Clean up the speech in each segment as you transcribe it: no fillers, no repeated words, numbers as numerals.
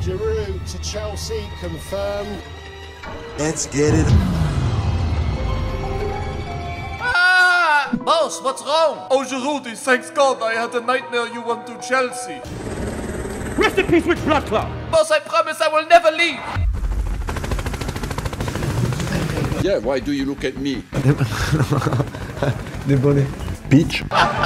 Giroud to Chelsea, confirmed. Let's get it. Boss, what's wrong? Oh, Giroud, thanks God, I had a nightmare you went to Chelsea. Rest in peace with Blood Club. Boss, I promise I will never leave. Yeah, why do you look at me? Debonné. Peach.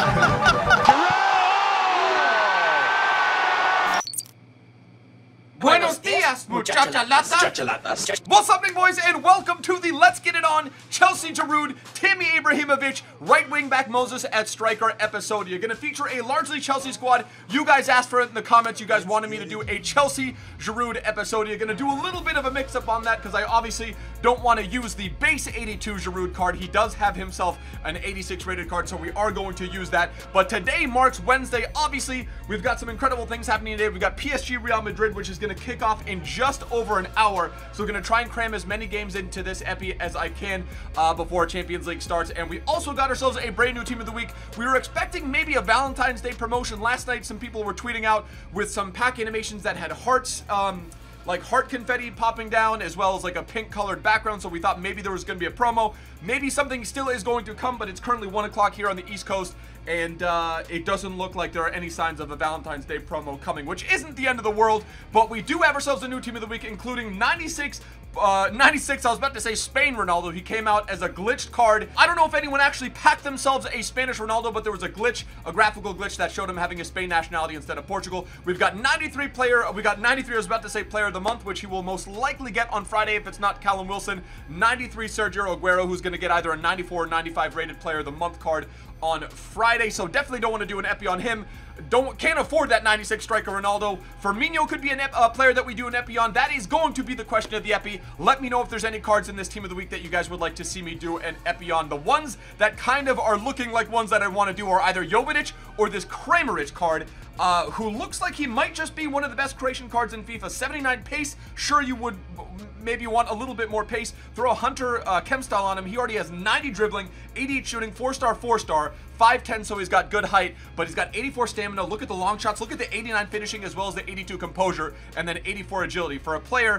Buenos dias, muchachalatas. What's happening, boys, and welcome to the Let's Get It On Chelsea Giroud, Tammy Abrahimovic, right wing back Moses at striker episode. You're going to feature a largely Chelsea squad. You guys asked for it in the comments. You guys wanted me to do a Chelsea Giroud episode. You're going to do a little bit of a mix-up on that because I obviously don't want to use the base 82 Giroud card. He does have himself an 86 rated card, so we are going to use that. But today marks Wednesday. Obviously, we've got some incredible things happening today. We've got PSG Real Madrid, which is going to kick off in just over an hour. So we're going to try and cram as many games into this epi as I can before Champions League starts. And we also got ourselves a brand new team of the week. We were expecting maybe a Valentine's Day promotion. Last night, some people were tweeting out with some pack animations that had hearts, like heart confetti popping down, as well as like a pink colored background. So we thought maybe there was going to be a promo. Maybe something still is going to come, but it's currently 1 o'clock here on the East Coast. And it doesn't look like there are any signs of a Valentine's Day promo coming, which isn't the end of the world. But we do have ourselves a new team of the week, including 96, I was about to say Spain Ronaldo. He came out as a glitched card. I don't know if anyone actually packed themselves a Spanish Ronaldo, but there was a glitch, a graphical glitch that showed him having a Spain nationality instead of Portugal. We've got 93 player, I was about to say player of the month, which he will most likely get on Friday if it's not Callum Wilson. 93 Sergio Aguero, who's going to get either a 94 or 95 rated player of the month card on Friday. So definitely don't want to do an epi on him. Can't afford that 96 striker Ronaldo. Firmino could be a player that we do an epi on. That is going to be the question of the epi. Let me know if there's any cards in this team of the week that you guys would like to see me do an epi on. The ones that kind of are looking like ones that I want to do are either Jovetic or this Kramaric card, who looks like he might just be one of the best creation cards in FIFA. 79 pace, sure you would maybe want a little bit more pace. Throw a Hunter chem style on him. He already has 90 dribbling, 88 shooting, 4-star, 4-star, 5'10", so he's got good height, but he's got 84 stamina. Look at the long shots. Look at the 89 finishing as well as the 82 composure, and then 84 agility. For a player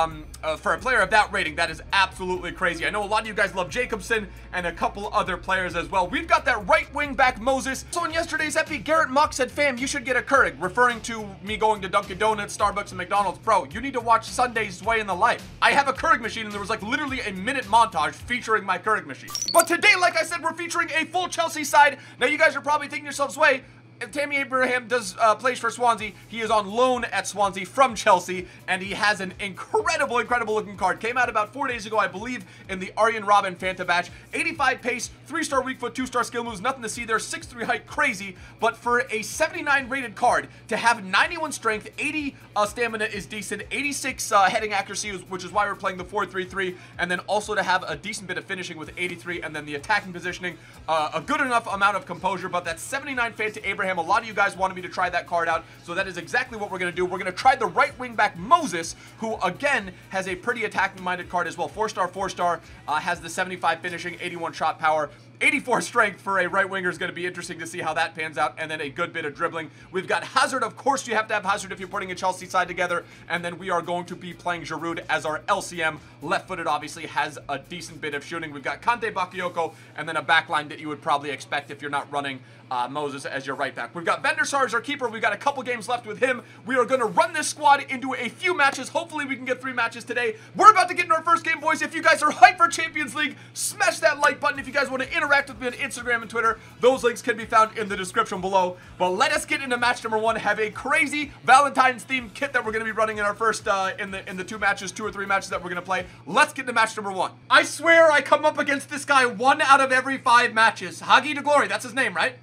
of that rating, that is absolutely crazy. I know a lot of you guys love Jacobson and a couple other players as well. We've got that right wing back Moses. So in yesterday's epi, Garrett Muck said, "Fam, you should get a Keurig," referring to me going to Dunkin' Donuts, Starbucks, and McDonald's. Bro, you need to watch Sunday's Way in the Life. I have a Keurig machine, and there was like literally a minute montage featuring my Keurig machine. But today, like I said, we're featuring a full Chelsea side. Now you guys are probably thinking to yourselves, wait, if Tammy Abraham plays for Swansea, he is on loan at Swansea from Chelsea, and he has an incredible looking card. Came out about 4 days ago, I believe, in the Arjen Robben Fanta batch. 85 pace, 3-star weak foot, 2-star skill moves, nothing to see there. 6'3" height, crazy. But for a 79 rated card, to have 91 strength, 80 stamina is decent, 86 heading accuracy, which is why we're playing the 4-3-3, and then also to have a decent bit of finishing with 83, and then the attacking positioning, a good enough amount of composure. But that 79 fade to Abraham, a lot of you guys wanted me to try that card out, so that is exactly what we're going to do. We're going to try the right wing back Moses, who again has a pretty attacking minded card as well. 4-star, 4-star, has the 75 finishing, 81 shot power, 84 strength for a right winger is going to be interesting to see how that pans out, and then a good bit of dribbling. We've got Hazard. Of course, you have to have Hazard if you're putting a Chelsea side together, and then we are going to be playing Giroud as our LCM. Left-footed, obviously, has a decent bit of shooting. We've got Kante, Bakayoko, and then a backline that you would probably expect if you're not running Moses as your right back. We've got Van der Sar as our keeper. We've got a couple games left with him. We are going to run this squad into a few matches. Hopefully, we can get 3 matches today. We're about to get into our first game, boys. If you guys are hyped for Champions League, smash that like button. If you guys want to interact with me on Instagram and Twitter, those links can be found in the description below. But let us get into match number 1. Have a crazy Valentine's themed kit that we're going to be running in our first in the 2 or 3 matches that we're going to play. Let's get into match number 1. I swear I come up against this guy 1 out of every 5 matches. Hagi de Glory, that's his name, right?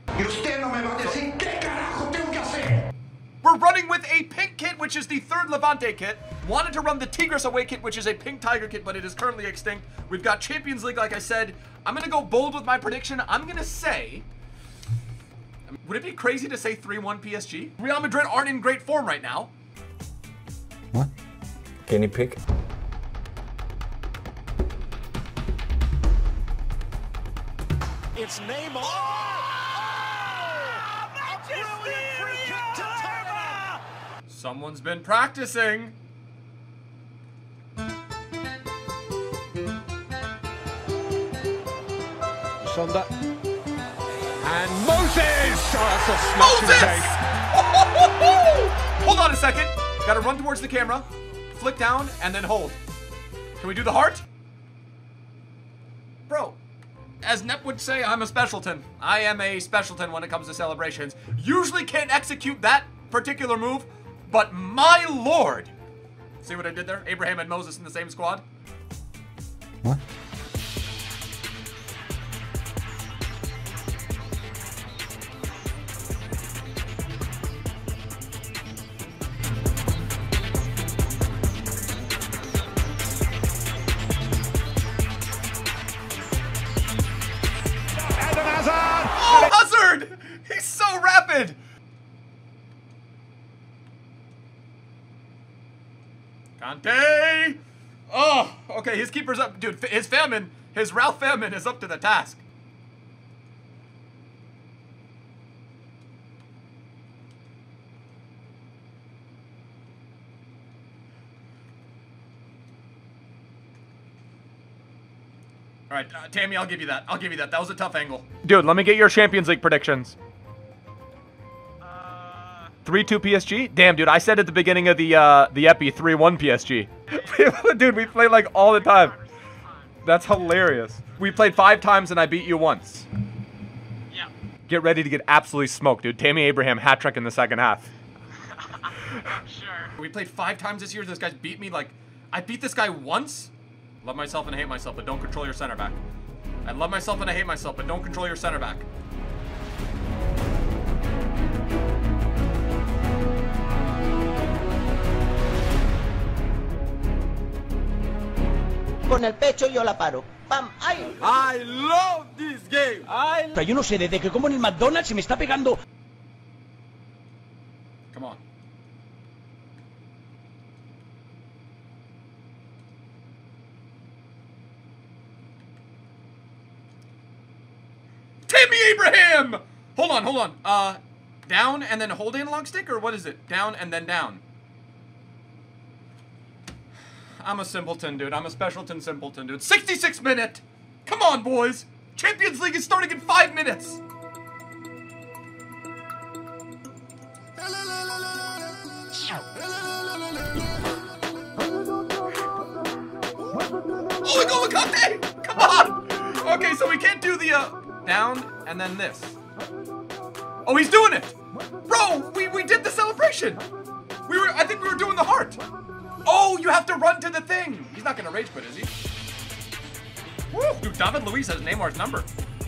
We're running with a pink kit, which is the 3rd Levante kit. Wanted to run the Tigres away kit, which is a pink Tiger kit, but it is currently extinct. We've got Champions League, like I said. I'm going to go bold with my prediction. I'm going to say... Would it be crazy to say 3-1 PSG? Real Madrid aren't in great form right now. What? Guinea pig? It's Neymar. Someone's been practicing. Sonda. And Moses! Oh, that's a smashing take. Hold on a second. Gotta run towards the camera. Flick down and then hold. Can we do the heart? Bro, as Nep would say, I'm a specialton. I am a specialton when it comes to celebrations. Usually can't execute that particular move, but my lord. See what I did there? Abraham and Moses in the same squad. What? Oh, Hazard! He's so rapid! Kante! Oh, okay, his keeper's up. Dude, his Ralph Famine is up to the task. All right, Tammy, I'll give you that. I'll give you that. That was a tough angle. Dude, let me get your Champions League predictions. 3-2 PSG? Damn, dude, I said at the beginning of the Epi 3-1 PSG. Dude, we play like all the time. That's hilarious. We played 5 times and I beat you once. Yeah. Get ready to get absolutely smoked, dude. Tammy Abraham hat trick in the second half. Sure. We played 5 times this year. This guy's beat me like... I beat this guy once? Love myself and hate myself, but don't control your center back. I love myself and I hate myself, but don't control your center back. Con el pecho yo la paro. ¡Pam! ¡Ay! I love this game. Yo no sé, desde que como en el McDonald's se me está pegando. Come on. Tammy Abraham! Hold on. Down and then hold analog stick, or what is it? Down and then down. I'm a simpleton, dude. I'm a specialton simpleton, dude. 66 minute! Come on, boys! Champions League is starting in 5 minutes! Oh, we go with Kante! Come on! Okay, so we can't do the, down and then this. Oh, he's doing it! Bro, we did the celebration! I think we were doing the heart! Oh, you have to run to the thing! He's not gonna rage quit, is he? Woo! Dude, David Luiz has Neymar's number.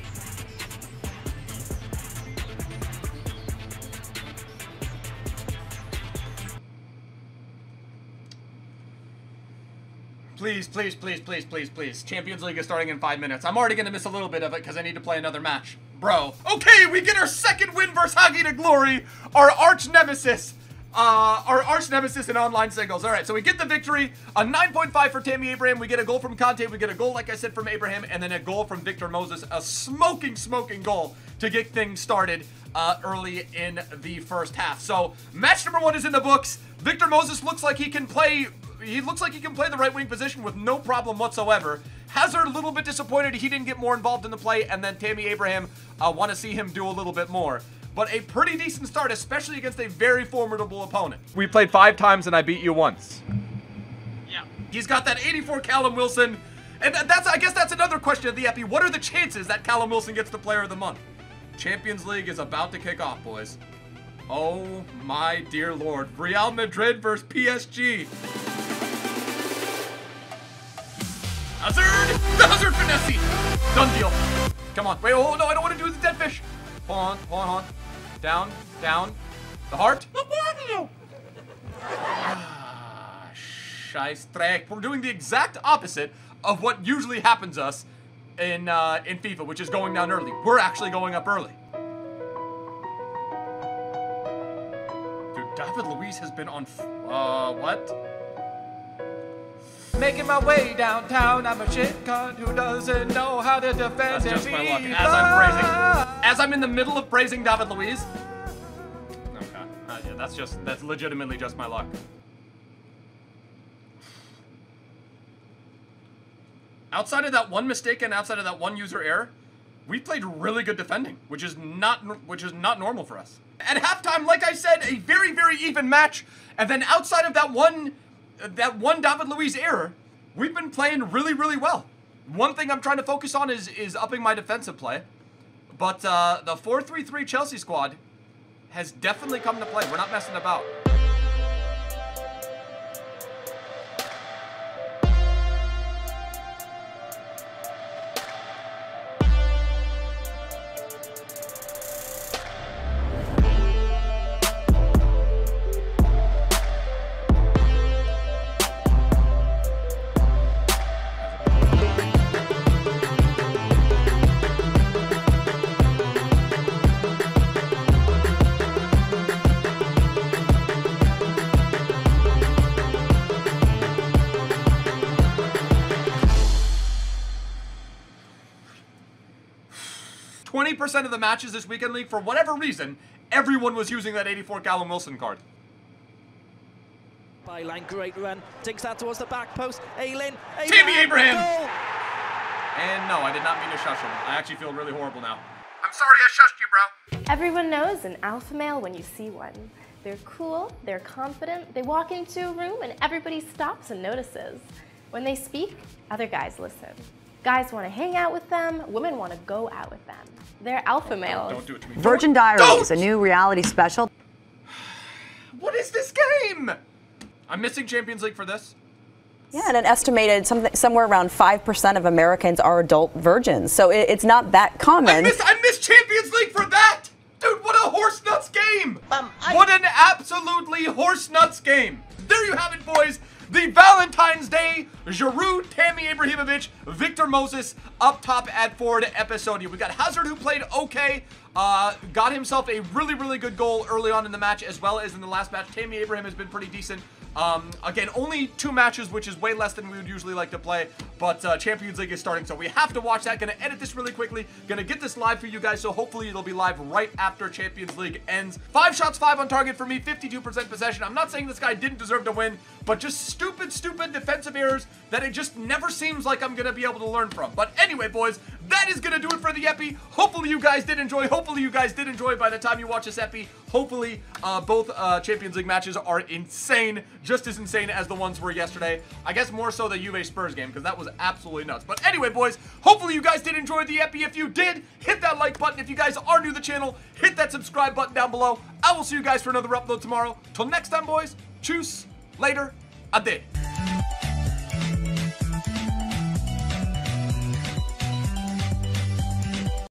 Please, please, please, please, please, please. Champions League is starting in 5 minutes. I'm already gonna miss a little bit of it because I need to play another match. Bro. Okay, we get our second win versus Hagi to Glory, our arch nemesis. Our arch nemesis in online singles. All right, so we get the victory. A 9.5 for Tammy Abraham. We get a goal from Kante. We get a goal, like I said, from Abraham, and then a goal from Victor Moses. A smoking goal to get things started early in the first half. So match number 1 is in the books. Victor Moses looks like he can play. He looks like he can play the right wing position with no problem whatsoever. Hazard a little bit disappointed he didn't get more involved in the play, and then Tammy Abraham want to see him do a little bit more. But a pretty decent start, especially against a very formidable opponent. We played 5 times and I beat you once. Yeah. He's got that 84 Callum Wilson. And I guess that's another question of the Epi. What are the chances that Callum Wilson gets the Player of the Month? Champions League is about to kick off, boys. Oh my dear lord. Real Madrid versus PSG. Hazard! The Hazard finesse! Done deal. Come on. Wait, oh no, I don't want to do the dead fish. Hold on. Down. The heart. Scheissdreck. We're doing the exact opposite of what usually happens us in FIFA, which is going down early. We're actually going up early. Dude, David Luiz has been on... what? Making my way downtown, I'm a shit cunt who doesn't know how to defend. That's just my luck. As I'm in the middle of praising David Luiz. Okay. Yeah, That's legitimately just my luck. Outside of that one mistake and outside of that one user error, we played really good defending, which is not normal for us. At halftime, like I said, a very, very even match. And then outside of that one David Luiz error, we've been playing really, really well. One thing I'm trying to focus on is upping my defensive play. But the 4-3-3 Chelsea squad has definitely come to play. We're not messing about. % of the matches this weekend league, for whatever reason, everyone was using that 84 Callum Wilson card. Byline, great run, takes that towards the back post. Aylin, Tammy Abraham! Goal! And no, I did not mean to shush him. I actually feel really horrible now. I'm sorry I shushed you, bro. Everyone knows an alpha male when you see one. They're cool, they're confident, they walk into a room and everybody stops and notices. When they speak, other guys listen. Guys want to hang out with them, women want to go out with them. They're alpha males. Don't do it to me. Virgin Diaries, a new reality special. What is this game? I'm missing Champions League for this. Yeah, and an estimated somewhere around 5% of Americans are adult virgins, so it's not that common. I missed Champions League for that! Dude, what a horse nuts game! What an absolutely horse nuts game! There you have it, boys. The Valentine's Day Giroud, Tammy Abrahimovic, Victor Moses up top at forward episode. We got Hazard, who played okay, got himself a really, really good goal early on in the match, as well as in the last match. Tammy Abraham has been pretty decent. Again, only 2 matches, which is way less than we would usually like to play, but Champions League is starting, so we have to watch that. Gonna edit this really quickly, gonna get this live for you guys, so hopefully it'll be live right after Champions League ends. 5 shots, 5 on target for me, 52% possession. I'm not saying this guy didn't deserve to win, but just stupid defensive errors that it just never seems like I'm gonna be able to learn from. But anyway, boys, that is gonna do it for the Epi. Hopefully you guys did enjoy. Hopefully you guys did enjoy by the time you watch this Epi. Hopefully both Champions League matches are insane, just as insane as the ones were yesterday. I guess more so the Juve Spurs game, because that was absolutely nuts. But anyway, boys, hopefully you guys did enjoy the Epi. If you did, hit that like button. If you guys are new to the channel, hit that subscribe button down below. I will see you guys for another upload tomorrow. Till next time, boys, tschüss, later, ade.